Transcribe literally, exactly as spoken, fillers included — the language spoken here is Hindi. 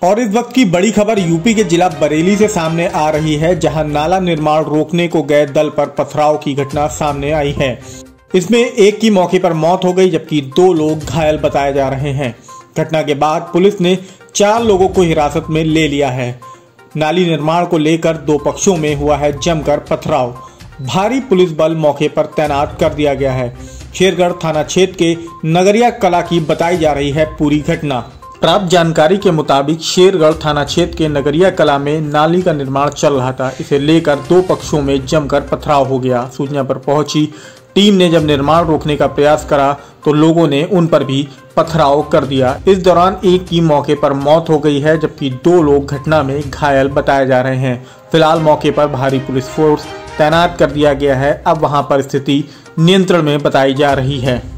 और इस वक्त की बड़ी खबर यूपी के जिला बरेली से सामने आ रही है, जहां नाला निर्माण रोकने को गए दल पर पथराव की घटना सामने आई है। इसमें एक की मौके पर मौत हो गई, जबकि दो लोग घायल बताए जा रहे हैं। घटना के बाद पुलिस ने चार लोगों को हिरासत में ले लिया है। नाली निर्माण को लेकर दो पक्षों में हुआ है जमकर पथराव। भारी पुलिस बल मौके पर तैनात कर दिया गया है। शेरगढ़ थाना क्षेत्र के नगरिया कला की बताई जा रही है पूरी घटना। प्राप्त जानकारी के मुताबिक शेरगढ़ थाना क्षेत्र के नगरिया कला में नाली का निर्माण चल रहा था। इसे लेकर दो पक्षों में जमकर पथराव हो गया। सूचना पर पहुंची टीम ने जब निर्माण रोकने का प्रयास करा तो लोगों ने उन पर भी पथराव कर दिया। इस दौरान एक की मौके पर मौत हो गई है, जबकि दो लोग घटना में घायल बताए जा रहे हैं। फिलहाल मौके पर भारी पुलिस फोर्स तैनात कर दिया गया है। अब वहां पर स्थिति नियंत्रण में बताई जा रही है।